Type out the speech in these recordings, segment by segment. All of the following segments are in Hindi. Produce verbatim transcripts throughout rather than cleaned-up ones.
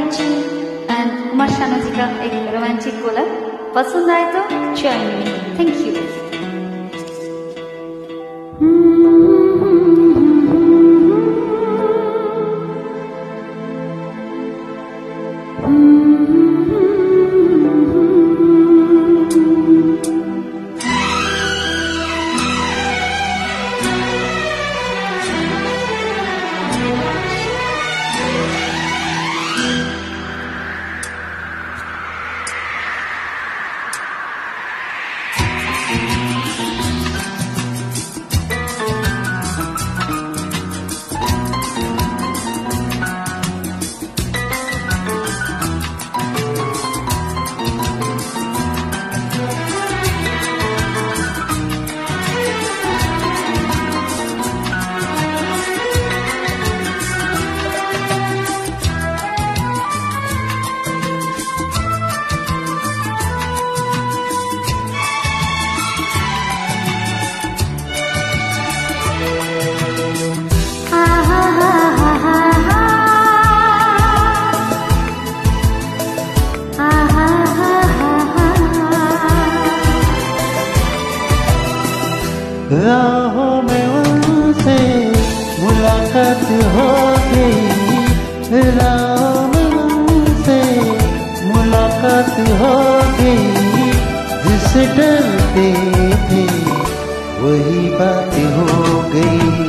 बच्ची एंड कुमार शानू जी का एक रोमांटिक कोलर पसंद आए तो जॉइन मी। Thank you. राहों में उनसे मुलाकात हो गई, राहों में उनसे मुलाकात हो गई। जिससे डरते थे वही बात हो गई।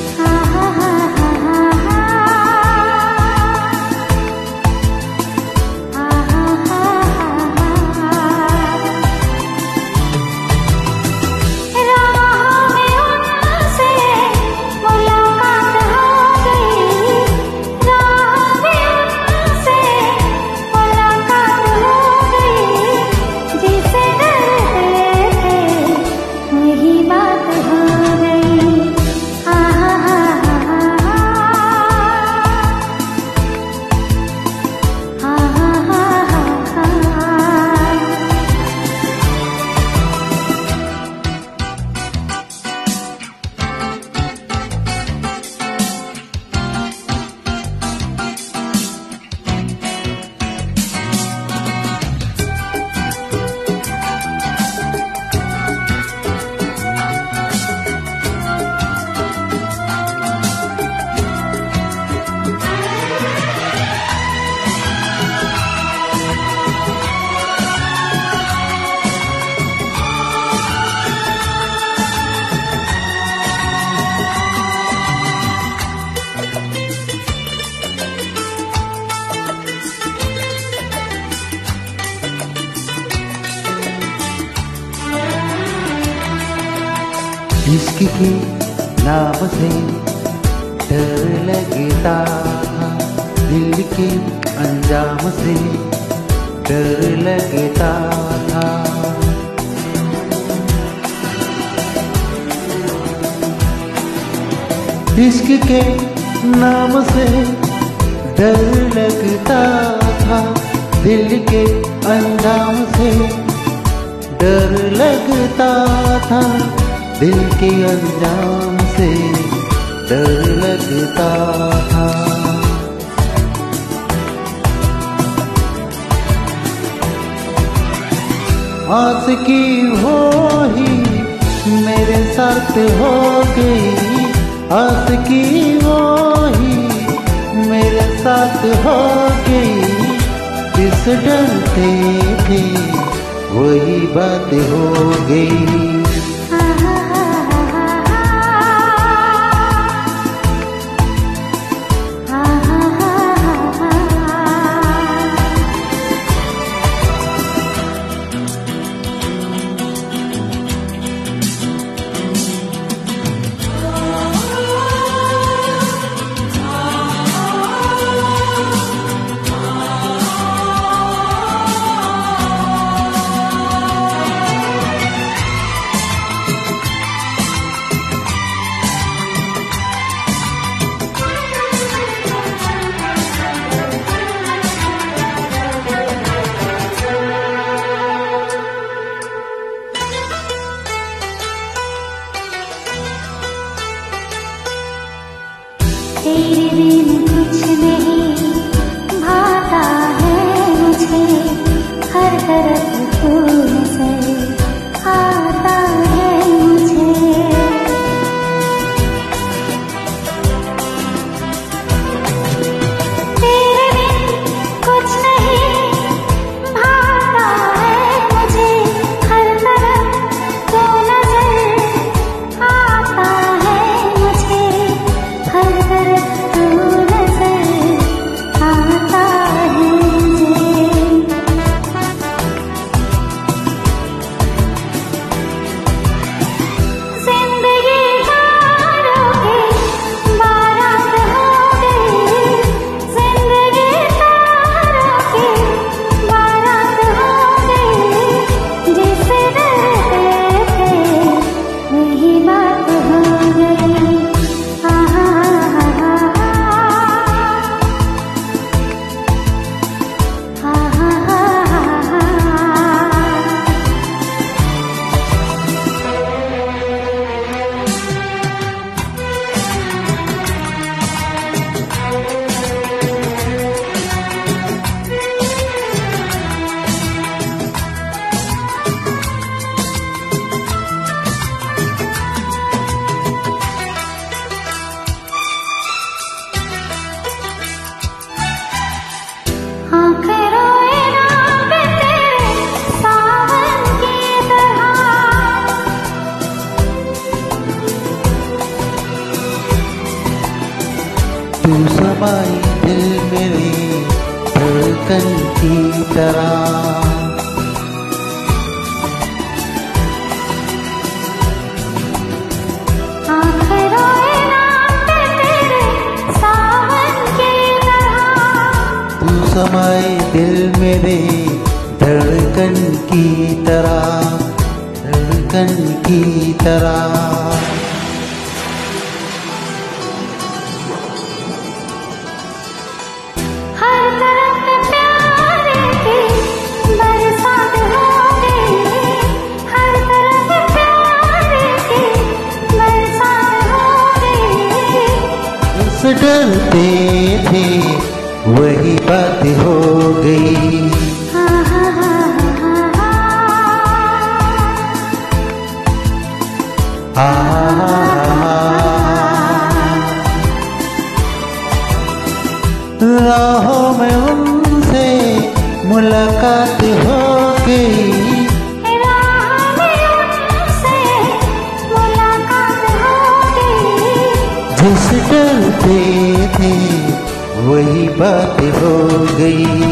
इश्क के नाम से डर लगता था, दिल के अंजाम से डर लगता था। इश्क के नाम से डर लगता था, दिल के अंजाम से डर लगता था। दिल के अंजाम से डर लगता था। आशिकी हो ही मेरे साथ हो गई, आशिकी वो ही मेरे साथ हो गई। जिस डरते थे वही बात हो गई। की तरह। समाए दिल मेरे धड़कन की तरह, धड़कन की तरह। हर तरफ प्यार की बरसात हो गई, हर तरफ प्यार की बरसात हो गई। इस डरते थे वही बात हो गई। आ राहों में उनसे मुलाकात हो गई, राहों में उनसे मुलाकात हो गई। जिस डरते थे वही बात हो गई।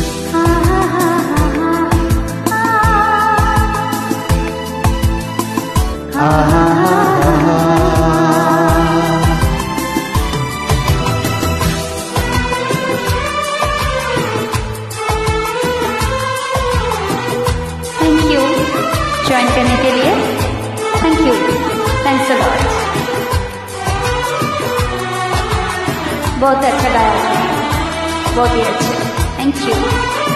थैंक यू ज्वाइन करने के लिए, thank you, thanks a lot. बहुत अच्छा गाया, बहुत ही अच्छा, थैंक यू।